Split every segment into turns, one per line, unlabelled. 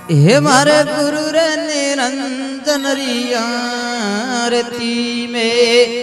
हे मारे गुरु रे निरंजन आरती में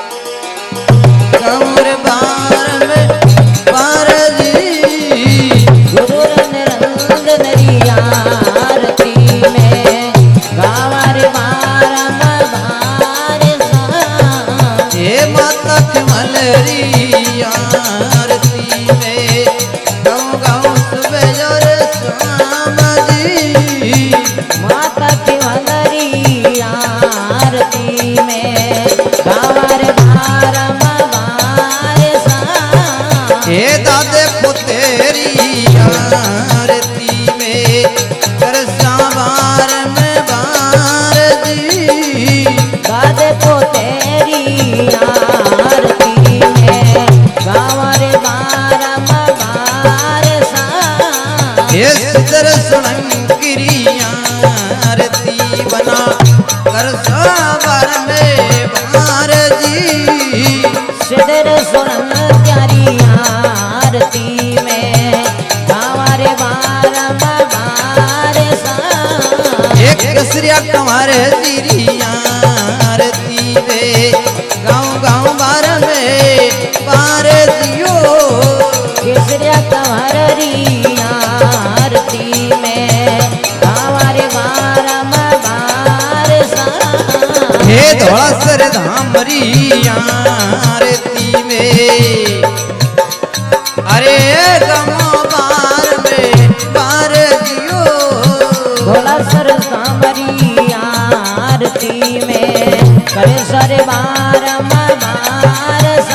कमर बार में बार जी
गुरु रे निरंजन आरती में गावर बार बार सा
हे माता मलरी आरती में गाँव गाँव सुबह और शाम जी
माता की मलरी आरती में गावर बार बार सा
हे दादे पुतेरी आरती में कर सावार में बार जी
गादे को तेरी आरती में गावर बार बार सा
हे सिदर सुनंगिरी आरती बना कर सावार में बार जी
सिदर सुन प्यारी आरती में गावर बार बार सा
एक कसरिया तुम्हारे जीरी आरती में गाँव गाँव बार में बार दियो
केसरिया कंवरी आरती में गावर बार बार सा
हे धोला सर धामरी आरती में अरे गमो बार में बार दियो
भोला सर सांवरी आरती में करे सर बार सा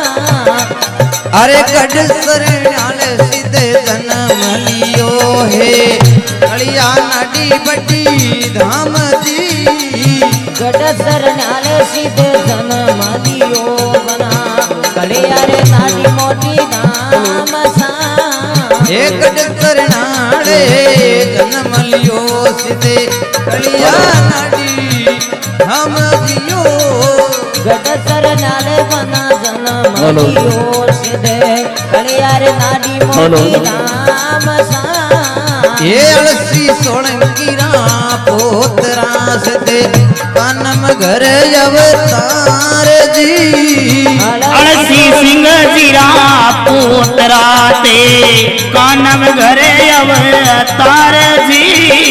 अरे कड सर नाले सीधे जन्म लियो है कलिया नाडी बड़ी धाम दी
गड सर नाल सीधे जन्म दियो बना कलियारे नाडी मोटी धाम सा
एक चरणाड़े जन्म लियो सीधे कलिया नाडी हम जियो
गड सर नाल बना जन्म दियो सीधे कलियारे नाडी मोटी धाम सा
ये अलसी सोलंकीरा पोतरा सीधे कानम घर अवतार जी
अलसी सिंह जीरा पोतरा ते कानम घरे अवतार जी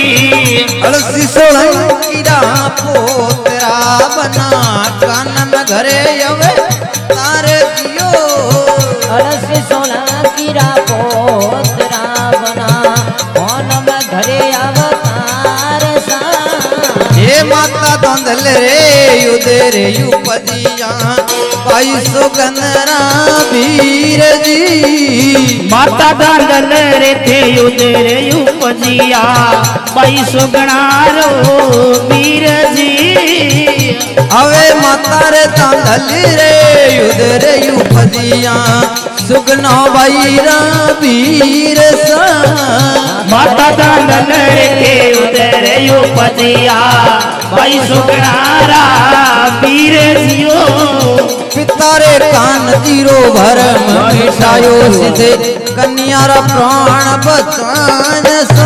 अलसी सोलंकीरा पोतरा बना कानम घरे अवतार जियो
अलसी सोना कीरा पोतरा बना कौन में घरे अवतार सा
हे माता धंधल रे युदर युपदिया 2200 गनरा वीर जी
माता दांदल रे थे उदर उपजिया 2200 गणारो वीर जी
अवे माता रे धंधल रे युदर युपदिया सुगनो भाईरा वीर सा
माता दांदल रे थे उदर उपजिया 2200 गणारा वीर जियो
पितारे कान तीरो भरम मिटायो सिधे कन्यारा प्राण बचान सा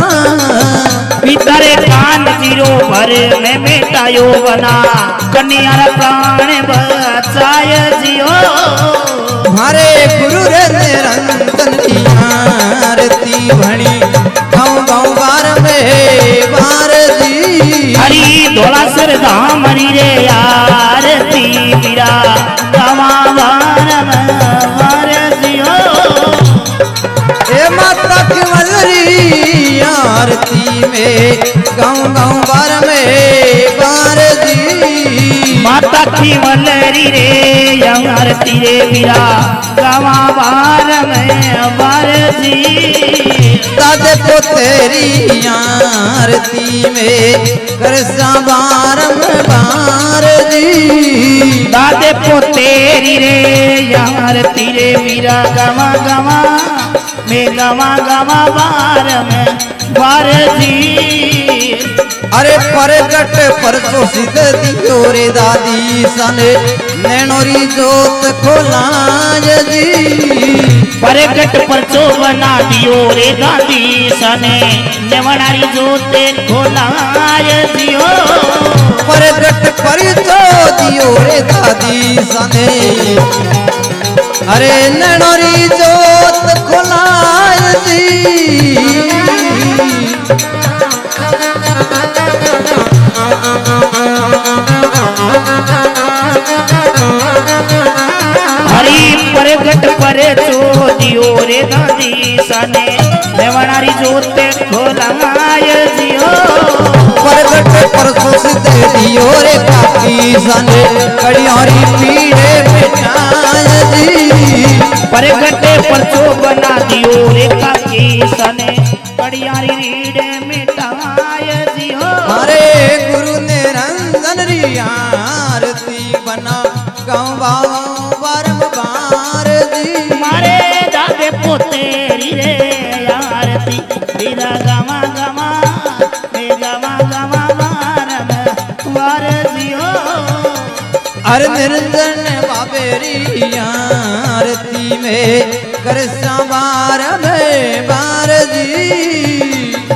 पितरे कान जीरो भर में मिटायो बना कन्या प्राण बचाय जियो
हमारे गुरु रे निरंजन की आरती भणी गाँव गाँव बार में बार जी
हरी धोला सर धाम हरी रे आरती मीरा गवा बार जियो
ए माता की मलरी आरती में गाँव गाँव बार में बार जी
माता की मलरी रे आरती रे मीरा गवा बार जी
दादे को तेरी आरती में कर बार में बार जी
दादे पोतेरी रे यार तीरे मीरा गवा गवा में गवा गवा बार में बार जी
अरे परगट परसो सिद्ध दियो रे दादी सने नैनोरी जोत खोलाय जी
परगट परचो बना दियो रे दादी सने नेवणारी जोते खोलाय दियो
प्रगट पर तो दियो रे दादी सने अरे नैनोरी जोत खोलाय दी
हरी प्रगट पर तो दियो रे दादी सने नेवणारी जोते खोलाय दियो
प्रगट पर सुसित दियो रे काकी सने कड़ियारी पीड़े मिटाय दी
प्रगट पर तो बना दियो रे काकी सने कड़ियारी रीड़े मिटाय दियो
हरे गुरु निरंजन री आरती बना गाँव बारंबार जी
मारे दादे पोतेरी रे आरती बिना गमा गमा मे गमा गमा मारम वार जियो
हर निरंजन बाबेरी आरती में कर संवार में बार जी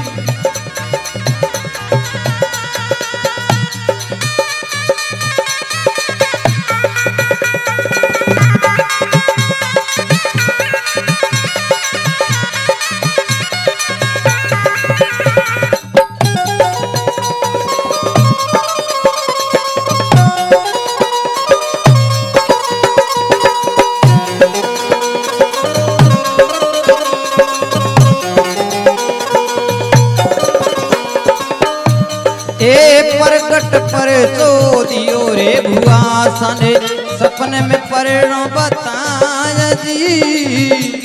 प्रगट पर तो दियो रे भुआ सने सपने में परणो बताय जी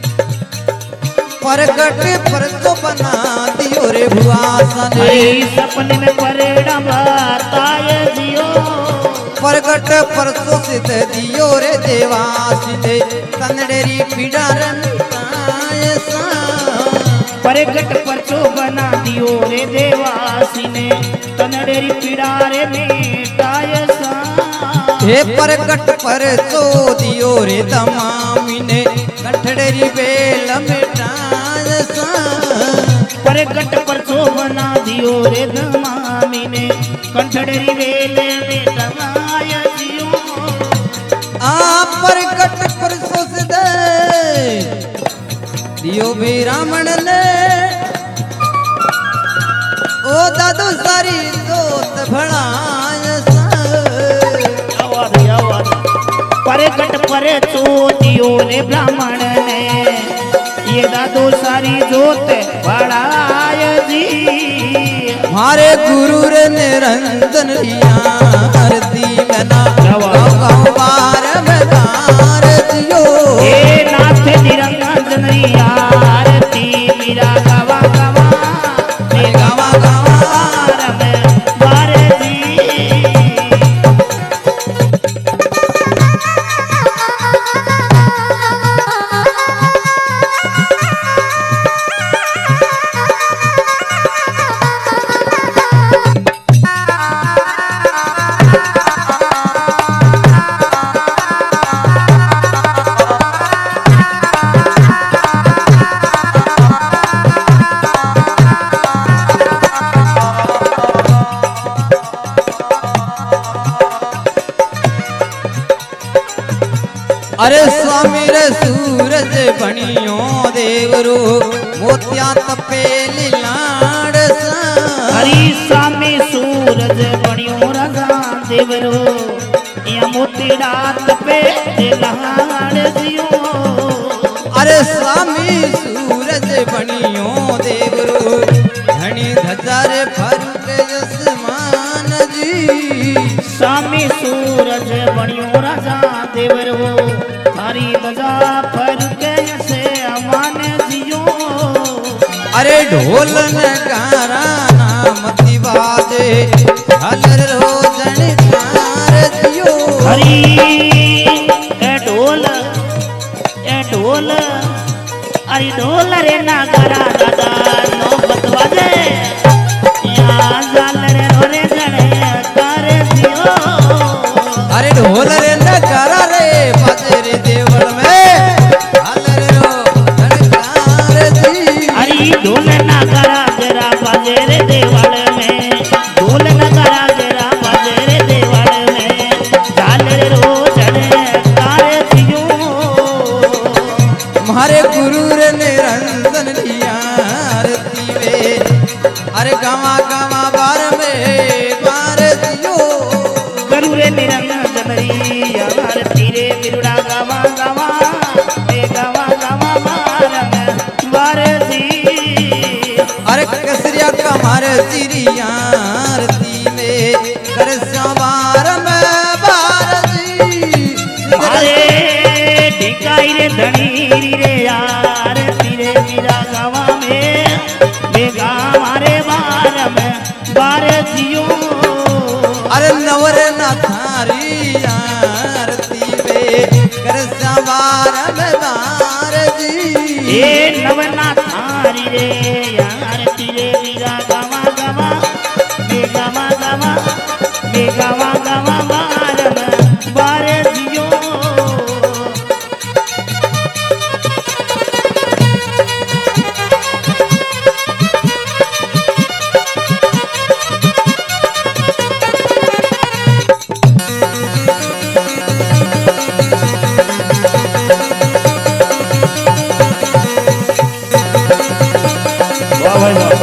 प्रगट पर तो बना दियो रे भुआ सने
सपने में परणो बताय जियो
प्रगट पर तो सिद्ध दियो रे देवासिने तंदड़ेरी पीड़ा रंताय सा
प्रगट पर तो बना दियो रे देवासी ने तनड़ेरी पीड़ा रे मिटाय सा
हे प्रगट पर तो दियो रे दमामी ने कठड़ेरी बेल मिटाय सा
प्रगट पर तो बना दियो रे दमामी ने कंठड़ेरी बेल मिटाय जियो
आ प्रगट पर सोस दे दियो भी रावण ने ओ दादू सारी जोत भड़ाय
प्रगट पर तो दियो रे ब्राह्मण ने ये दादू सारी जोत बढ़ाय जी
हमारे गुरु रे निरंजन आरती मना गाँव बार में बार दियो
हे नाथ निरंजन आरती मेरा गवा गवा मे गवा गवा में बार जी
अरे स्वामी रे सूरज बनियो देवरो मोतिया तपे लीलाड़ सा
हरी स्वामी सूरज बनियो राजा देवरो या मोती रात पे लीलाड़ जियो
अरे स्वामी सूरज बनियो देवरो धनी धजार फरुक जसमान जी
स्वामी सूरज बनियो राजा देवरो थारी बजा पर कैसे अमान जियो
अरे ढोल नगारा नाम बाजे झालर रोजन कार दियो
हरी ए ढोल अरे ढोल रे नागरा दादा नौबत बाजे या झालर रे जड़े कर दियो
अरे ढोल रे नगारा रे बाजे रे देवल में झालर रोजन कार दी
हरी ढोल नगारा जरा बाजे रे देवाल में, ढोल नगारा जरा बाजे रे देवाल में, झालर रोशन तारे जियो।
मारे गुरु रे निरंजन लिया आरती में, अरे गावा गावा बार में बार दियो।
गुरु रे निरंजन लिया आरती रे बिरुड़ा गावा गावा ए गावा गावा बार में बार दी।
अरे कसरिया कमर चिरिया आरती में कर सवार में बार दी।
अरे ढिकाई रे धनी रे यार तेरे मेरा गावा में बेगा मारे बार में बार जियो।
अरे नवर न थारी आरती में कर सवार में बार दी।
ए नवना थारी रे यार तेरे मेरा गावा गावा बेगावा गावा बेगावा गावा बार में बार जियो। वाह भाई वाह।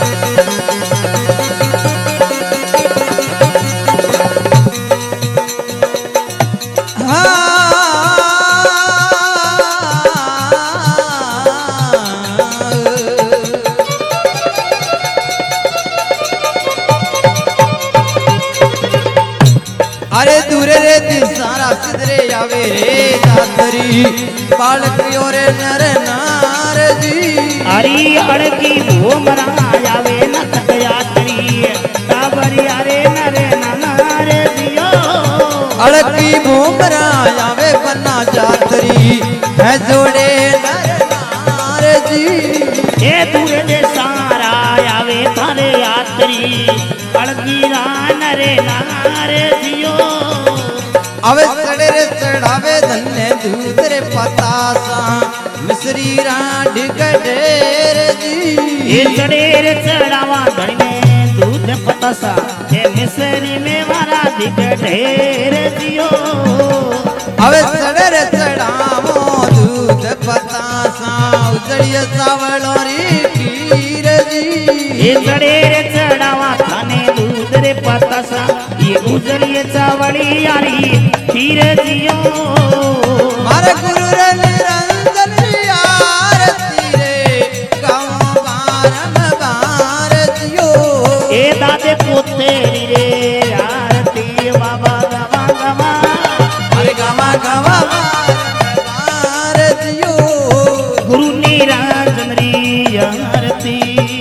अरे दूरे रे दिसारा सिदरे आवे रे दातरी बालक रे नर नार जी।
हरी अड़की भूमरा आवे न यात्री काबरी अरे नरे नारे दियो।
अड़की भूमरा आवे बन्ना जातरी है जोड़े नर नार जी।
ए दूरे दे सारा आवे थारे यात्री अड़की रा नरे नारे दियो।
अवे चढ़े रे चढ़ावे धन्य दूध रे पतासा मिश्री राड गडेर जी।
ये चढ़े रे चढ़ावा धड़ी में दूध पतासा ए मिसरी में मारा दिख ढेर दियो।
अवे चढ़े रे चढ़ावो दूध पतासा उजड़िया सावलोरी खीर जी।
ये चढ़े रे चढ़ावा थाने दूध रे पतासा ये उजड़िए चावड़ी यारी खीर जियो।
मारे गुरु रे निरंजन आरती रे गाँव बारम बार जियो।
ए दादे पोते रे आरती बाबा गवा गवा
अरे गावा गावा बारम बार जियो।
गुरु निरंजन री आरती।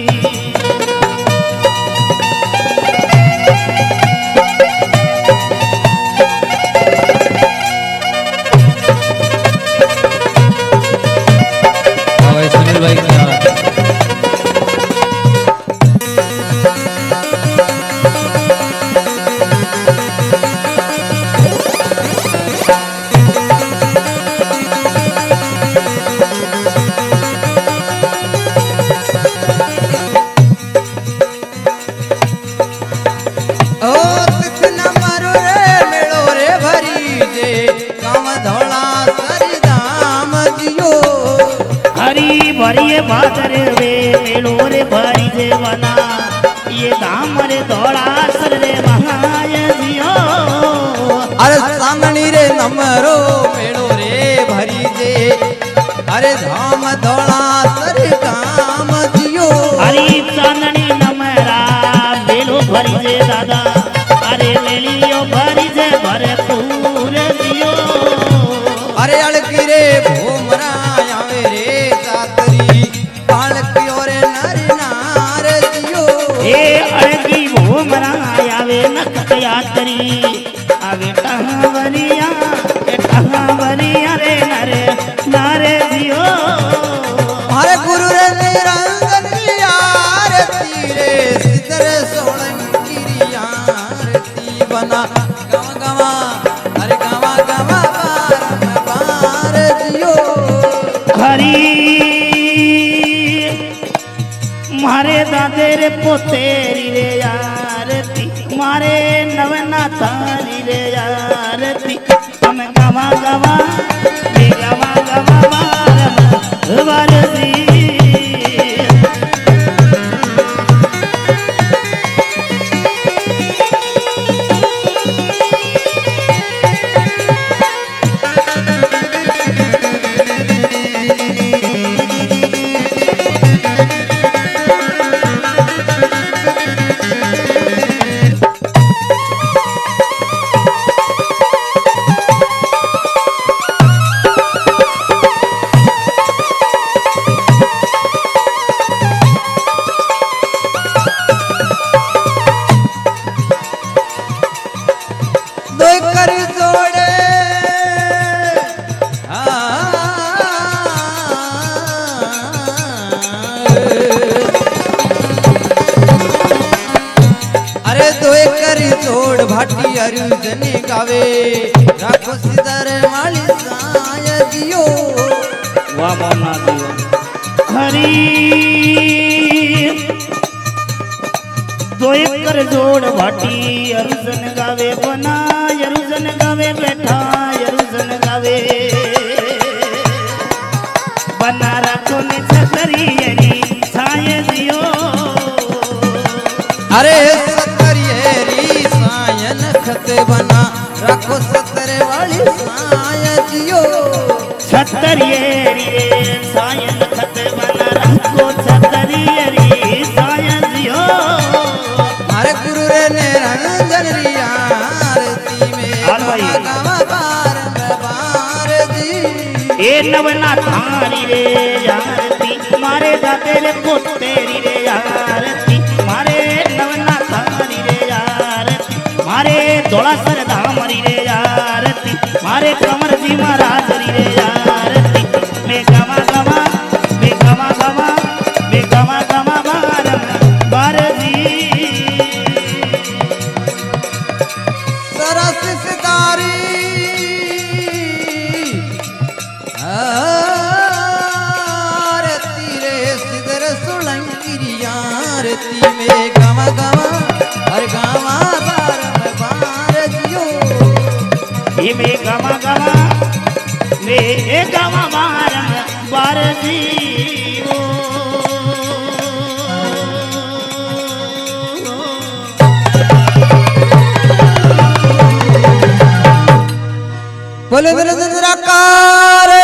सुनील भाई क्या बात है। ओ तिथना मारो रे मेलो रे भरी जे गाँव धौला सरी धाम जियो।
हरी भरिए भादर वे मेलो रे भरी जेवना ये धाम रे धोड़ा सर रे महाय जियो।
अरे सामनी रे नमरो मेलो रे भरी जे अरे धाम धौला सरी धाम जियो।
हरी चांदनी नमरा मेलो भरी जे दादा अरे ले लियो भरी जे भरपूर जियो।
अरे अड़की रे भूमरा आवे रे जातरी बालकी रे नर नार जियो।
ए अड़की भूमरा आवे नक यात्री आवे टहवरिया ए टहवरिया रे नरे नारे जियो।
हरे गुरु रे निरंजन आरती रे सिद्धर सोलन की आरती बना गाँव गाँव
मारे दादे रे पोतेरी रे आरती मारे नवना थारी रे आरती हम गवा गवा रे गवा गवा बारम वारसी
भाटी अर्जुन गावे राखो सिदर वाली साय दियो
वाह मोना दियो हरी दो कर जोड़ भाटी अर्जुन गावे बना अर्जुन गावे बैठा अर्जुन गावे बना राखो ने छतरी हरी साय दियो
अरे खत बना रखो सतरे वाली साय जियो
छतरियरी सायन खत बना रखो छतरियरी साय जियो
मारे गुरु रे निरंजन री आरती में गवा बार जी
ए नवना थारी रे आरती मारे दाते रे पोतेरी रे आरती मारे नवना थारी रे आरती मारे धोला सर धामरी रे आरती मारे कमर जी महाराज रे आरती मैं गवा गवा मैं गवा गवा मैं गवा गवा बारम बारजी
सरस सितारी आरती रे सिदर सुलंकी आरती में गवा गवा हर गावा
मैं गवा गवा मैं गवा बारम बारजी
बोले मेरे निराकार